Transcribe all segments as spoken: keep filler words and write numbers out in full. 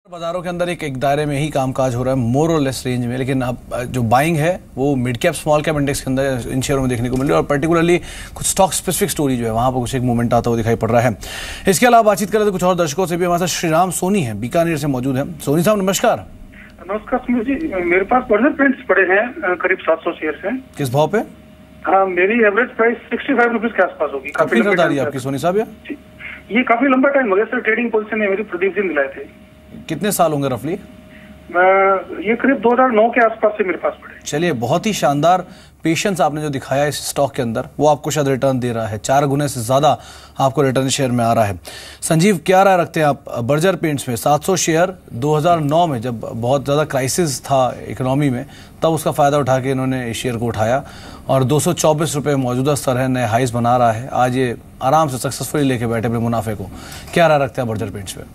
बाजारों के अंदर एक एक दायरे में ही कामकाज हो रहा है, मोर और लेस रेंज में, लेकिन अब जो बाइंग है वो mid cap small cap index के अंदर इन शेयरों में देखने को मिल रही है और पर्टिकुलरली कुछ स्टॉक स्पेसिफिक स्टोरी जो है वहां पर कुछ एक मूवमेंट आता हुआ दिखाई पड़ रहा है। इसके अलावा बातचीत करें तो कुछ और दर्शकों से भी हमारे साथ श्रीराम सोनी है, बीकानेर से मौजूद है। सोनी साहब नमस्कार। नमस्कार सुनील जी, मेरे पास बर्जर पेंट्स पड़े हैं, करीब सात सौ शेयर हैं। किस भाव पे? हाँ, मेरी average price sixty five rupees के आसपास होगी। काफी खरीदारी है आपकी सोनी साहब? ये ये काफी लंबा टाइम हो गया सर, ट्रेडिंग पोजीशन है मेरी, प्रदीप जी मिलाए थे। कितने साल होंगे रफली? ये करीब दो हज़ार नौ के आसपास से मेरे पास पड़े। चलिए, बहुत ही शानदार पेशेंस आपने जो दिखाया इस स्टॉक के अंदर, वो आपको शायद रिटर्न दे रहा है। चार गुने से ज्यादा आपको रिटर्न शेयर में आ रहा है। संजीव, क्या राय रखते हैं आप बर्जर पेंट्स में? सात सौ शेयर दो हज़ार नौ में जब बहुत ज्यादा क्राइसिस था इकोनॉमी में, तब उसका फायदा उठा के इन्होंने इस शेयर को उठाया और दो सौ चौबीस रुपये मौजूदा स्तर है, नए हाइज बना रहा है। आज ये आराम से सक्सेसफुली लेके बैठे अपने मुनाफे को। क्या राय रखते हैं बर्जर पेंट्स पे?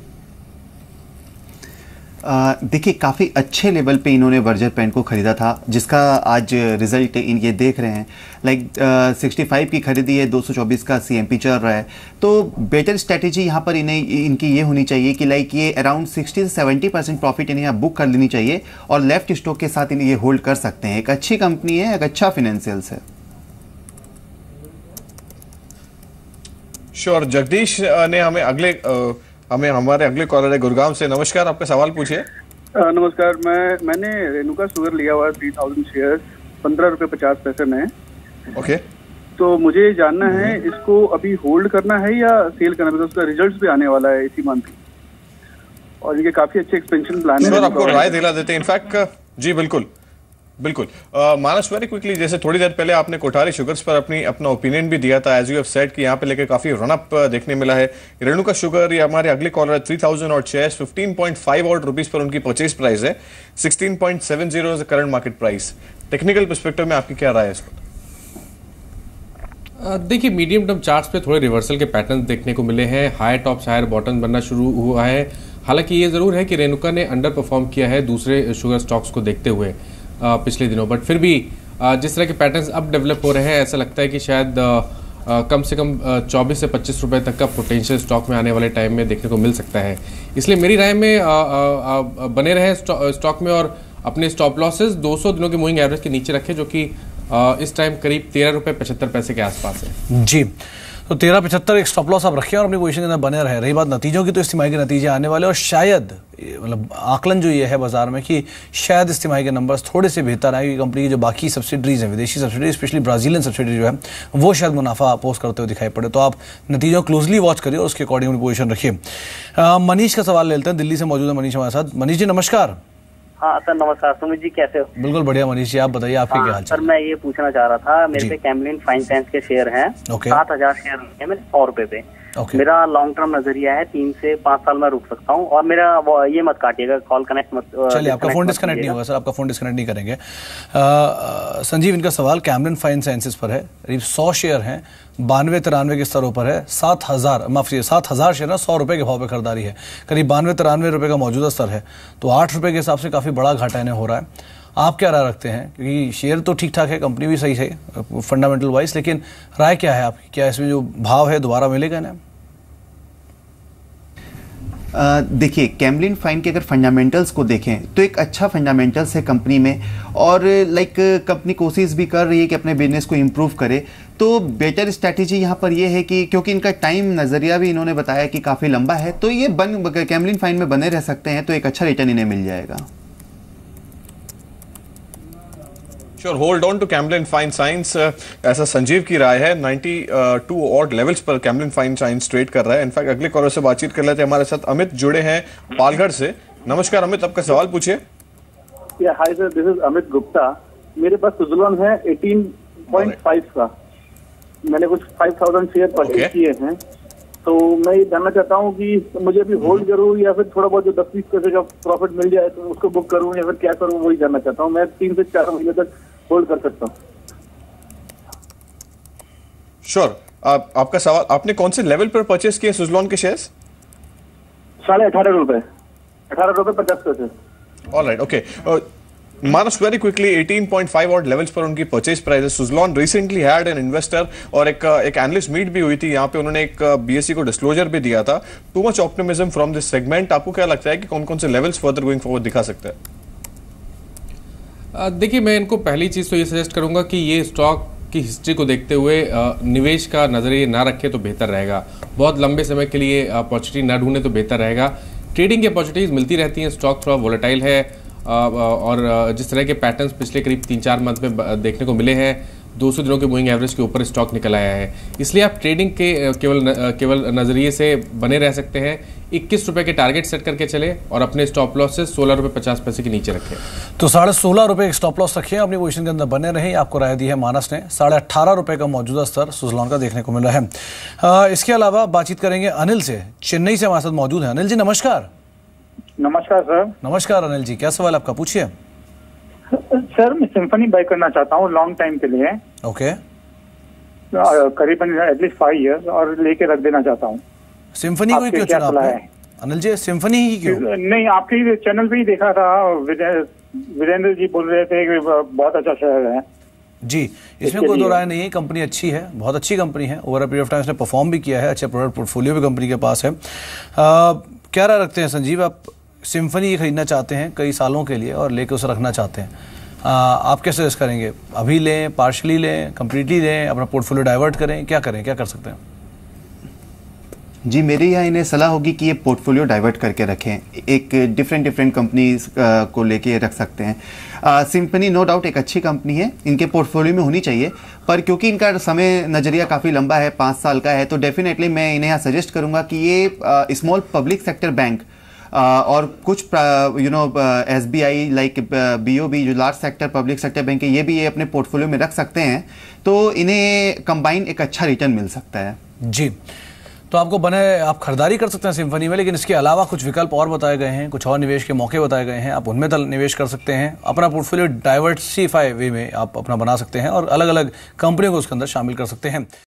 देखिए, काफ़ी अच्छे लेवल पे इन्होंने बर्जर पेंट को ख़रीदा था, जिसका आज रिजल्ट इन ये देख रहे हैं। लाइक सिक्सटी फाइव की खरीदी है, दो सौ चौबीस का सीएमपी चल रहा है। तो बेटर स्ट्रेटेजी यहाँ पर इन्हें इनकी ये होनी चाहिए कि लाइक ये अराउंड सिक्सटी से सेवेंटी परसेंट प्रॉफिट इन्हें यहाँ बुक कर लेनी चाहिए और लेफ्ट स्टॉक के साथ इन्हें ये होल्ड कर सकते हैं। एक अच्छी कंपनी है, एक अच्छा फिनेंशियल्स है। श्योर। जगदीश ने हमें अगले आ, हमें हमारे अगले कॉलर है गुड़गांव से। नमस्कार, आपका सवाल पूछिए। नमस्कार, मैं मैंने रेणुका शुगर लिया हुआ है थ्री थाउजेंड शेयर, पंद्रह रुपए पचास पैसे में। ओके, तो मुझे जानना है इसको अभी होल्ड करना है या सेल करना है, बिकॉज उसका रिजल्ट भी आने वाला है इसी मंथ और इनके काफी अच्छे एक्सपेंशन प्लान है। आपको राय दिला देते हैं। इनफैक्ट जी बिल्कुल बिल्कुल मानस, वेरी क्विकली, जैसे थोड़ी देर पहले आपने कोठारी शुगर्स पर अपनी अपना ओपिनियन भी दिया था, एज यू हैव सेड कि यहाँ पे लेके काफी रन अप देखने मिला है। रेणुका शुगर, ये हमारे अगले कॉलर है, थ्री थाउजेंड और शेयर्स, फिफ्टीन पॉइंट फाइव और रुपीस पर उनकी परचेज प्राइस है, sixteen point seven zero is the current market price. Technical perspective में आपकी क्या राय है इस पर? देखिए, मीडियम टर्म चार्ट्स पे थोड़े रिवर्सल के पैटर्न देखने को मिले हैं। हायर टॉप्स हायर बॉटम बनना शुरू हुआ है। हालांकि ये जरूर है कि रेणुका ने अंडर परफॉर्म किया है दूसरे शुगर स्टॉक्स को देखते हुए पिछले दिनों, बट फिर भी जिस तरह के पैटर्न्स अब डेवलप हो रहे हैं, ऐसा लगता है कि शायद कम से कम चौबीस से पच्चीस रुपए तक का पोटेंशियल स्टॉक में आने वाले टाइम में देखने को मिल सकता है। इसलिए मेरी राय में आ, आ, आ, बने रहे स्टॉक में और अपने स्टॉप लॉसेस दो सौ दिनों के मूविंग एवरेज के नीचे रखें, जो कि इस टाइम करीब तेरह रुपये पचहत्तर पैसे के आसपास है। जी, तो तेरह पचहत्तर एक स्टॉप लॉस आप रखें और अपनी पोजीशन के अंदर बने रहे। रही बात नतीजों की, तो इस तिमाही के नतीजे आने वाले और शायद मतलब आकलन जो ये है बाजार में कि शायद इस तिमाही के नंबर्स थोड़े से बेहतर आए, क्योंकि कंपनी की जो बाकी सब्सिडरीज हैं, विदेशी सब्सिडरी, स्पेशली ब्राजीलियन सब्सिडरी जो है, वो शायद मुनाफा पोस्ट करते हुए दिखाई पड़े। तो आप नतीजों क्लोजली वॉच करिए और उसके अकॉर्डिंग अपनी पोजीशन रखिए। मनीष का सवाल लेते हैं, दिल्ली से मौजूद है मनीष हमारे साथ। मनीष जी नमस्कार। हाँ सर नमस्कार। सुमित जी कैसे हो? बिल्कुल बढ़िया मनीष जी, आप बताइए आपके क्या हाल सर? मैं ये पूछना चाह रहा था, मेरे पे कैमलिन फाइन साइंस के शेयर हैं, सात हजार शेयर है मेरे सौ रुपए पे। okay. मेरा लॉन्ग टर्म नजरिया है, तीन से पाँच साल में रुक सकता हूँ और मेरा ये मत काटिएगा, कॉल कनेक्ट मत। चलिए, आपका फोन डिस्कनेक्ट नहीं होगा सर, आपका फोन डिस्कनेक्ट नहीं करेंगे। संजीव, इनका सवाल कैमलिन फाइन साइंसेस पर है। करीब सौ शेयर हैं, बानवे तिरानवे के स्तरों पर है। सात हजार माफ कीजिए सात हजार शेयर ना सौ रुपए के भाव पे खरीदारी है, करीब बानवे तिरानवे रुपए का मौजूदा स्तर है। तो आठ रुपए के हिसाब से काफी बड़ा घाटा इन्हें हो रहा है। आप क्या राय रखते हैं? क्योंकि शेयर तो ठीक ठाक है, कंपनी भी सही है फंडामेंटल वाइज, लेकिन राय क्या है आपकी? क्या इसमें जो भाव है दोबारा मिलेगा इन्हें? देखिए, कैमलिन फाइन के अगर फंडामेंटल्स को देखें तो एक अच्छा फंडामेंटल्स है कंपनी में और लाइक कंपनी कोशिश भी कर रही है कि अपने बिजनेस को इम्प्रूव करे। तो बेटर स्ट्रैटेजी यहाँ पर ये है कि क्योंकि इनका टाइम नज़रिया भी इन्होंने बताया कि काफ़ी लंबा है, तो ये बन कैमलिन फाइन में बने रह सकते हैं, तो एक अच्छा रिटर्न इन्हें मिल जाएगा। Sure, hold on to Camlin fine science, ऐसा संजीव की राय है। बानवे ऑड लेवल्स पर कैमलिन फाइन साइंस ट्रेड कर रहा है। इनफैक्ट अगले कॉलर से बातचीत कर लेते हैं। हमारे साथ अमित जुड़े हैं पालघर से। नमस्कार अमित, आपका सवाल पूछिए। या hi sir, this is Amit Gupta. मेरे पास सुजुलॉन है अठारह पॉइंट फाइव का, मैंने कुछ पाँच हज़ार शेयर परचेज किए हैं। तो मैं ये जानना चाहता हूँ कि मुझे अभी होल्ड करूँ या फिर थोड़ा बहुत जो दस बीस पैसे का प्रॉफिट मिल जाए तो उसको बुक करूँ या फिर क्या करूँ, वही जानना चाहता हूँ। मैं तीन से चार महीने तक होल्ड कर सकता हूँ। श्योर, आप, आपका सवाल, आपने कौन से लेवल पर परचेस किए सुजलॉन के शेयर्स? साढ़े अठारह रुपए, अठारह रुपए पचास पैसे। Alright, okay. Manas very quickly eighteen point five odd levels पर उनकी परचेज प्राइस है। Suzlon recently had an investor और एक एक एनालिस्ट मीट भी हुई थी, यहाँ पे उन्होंने एक बीएसई को डिस्क्लोजर भी दिया था। Too much optimism from this segment. आपको क्या लगता है कि कौन कौन से लेवल्स फर्दर गोइंग फॉरवर्ड दिखा सकते हैं? देखिए, मैं इनको पहली चीज़ तो ये सजेस्ट करूंगा कि ये स्टॉक की हिस्ट्री को देखते हुए निवेश का नजरिए ना रखें तो बेहतर रहेगा। बहुत लंबे समय के लिए अपॉर्चुनिटी ना ढूंढे तो बेहतर रहेगा। ट्रेडिंग की अपॉर्चुनिटीज मिलती रहती हैं, स्टॉक थोड़ा वोलेटाइल है और जिस तरह के पैटर्न्स पिछले करीब तीन चार मंथ में देखने को मिले हैं, दो सौ दिनों के मूविंग एवरेज के ऊपर स्टॉक निकल आया है। इसलिए आप ट्रेडिंग के केवल केवल नजरिए से बने रह सकते हैं। इक्कीस रुपए के टारगेट सेट करके चले और अपने स्टॉप लॉस से सोलह रुपए पचास पैसे के नीचे रखें। तो साढ़े सोलह रुपए के स्टॉप लॉस रखिए, अपनी पोजीशन के अंदर बने रहें। आपको राय दी है मानस ने। साढ़े अट्ठारह रुपए का मौजूदा स्तर सुजलॉन का देखने को मिला है। आ, इसके अलावा बातचीत करेंगे अनिल से, चेन्नई से हमारे साथ मौजूद है। अनिल जी नमस्कार। नमस्कार सर। नमस्कार अनिल जी, क्या सवाल आपका, पूछिए। सर मैं सिम्फनी बाय करना चाहता हूँ लॉन्ग टाइम के लिए। ओके। करीबन एटलीस्ट फाइव इयर्स और लेके रख देना चाहता हूँ। सिम्फनी को क्यों चुना आपने अनिल जी? सिम्फनी ही क्यों? नहीं, आपके चैनल पे ही देखा था, वीरेंद्र जी बोल रहे थे कि बहुत अच्छा शेयर है। जी, इसमें कोई दो राय नहीं है। कंपनी अच्छी है, बहुत अच्छी कंपनी है। Over a period of time इसने परफॉर्म भी किया है, अच्छे प्रोडक्ट पोर्टफोलियो भी कंपनी के पास है। आ, क्या राय रखते हैं संजीव, आप सिम्फनी खरीदना चाहते हैं कई सालों के लिए और लेके उसे रखना चाहते हैं, आ, आप कैसे सजेस्ट करेंगे? अभी लें, पार्शली लें, कंप्लीटली लें, अपना पोर्टफोलियो डाइवर्ट करें, क्या करें, क्या कर सकते हैं? जी, मेरी यहाँ इन्हें सलाह होगी कि ये पोर्टफोलियो डाइवर्ट करके रखें। एक डिफरेंट डिफरेंट कंपनीज को लेके रख सकते हैं। सिम्फनी नो डाउट एक अच्छी कंपनी है, इनके पोर्टफोलियो में होनी चाहिए, पर क्योंकि इनका समय नज़रिया काफ़ी लंबा है, पाँच साल का है, तो डेफिनेटली मैं इन्हें यहाँ सजेस्ट करूँगा कि ये स्मॉल पब्लिक सेक्टर बैंक और कुछ you know S B I like B O B जो large sector public sector bank है, ये भी ये अपने पोर्टफोलियो में रख सकते हैं। तो इन्हें कंबाइन एक अच्छा रिटर्न मिल सकता है। जी, तो आपको बने आप खरीदारी कर सकते हैं सिम्फनी में, लेकिन इसके अलावा कुछ विकल्प और बताए गए हैं, कुछ और निवेश के मौके बताए गए हैं, आप उनमें निवेश कर सकते हैं। अपना पोर्टफोलियो डाइवर्सिफाई वे में आप अपना बना सकते हैं और अलग अलग कंपनियों को उसके अंदर शामिल कर सकते हैं।